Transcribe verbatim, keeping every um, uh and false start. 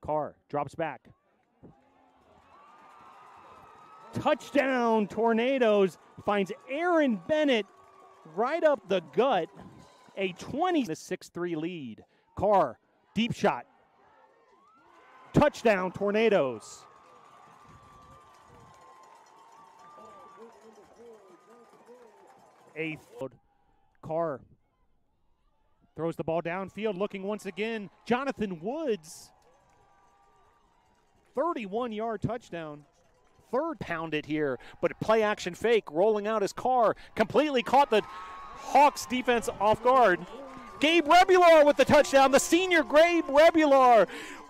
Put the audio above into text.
Carr drops back. Touchdown, Tornadoes. Finds Aaron Bennett right up the gut. A twenty six three lead. Carr, deep shot. Touchdown, Tornadoes. A Carr throws the ball downfield, looking once again. Jonathan Woods, thirty-one yard touchdown. Third pounded here, but play action fake, rolling out his Carr, completely caught the Hawks defense off guard. Gabe Rebular with the touchdown, the senior Gabe Rebular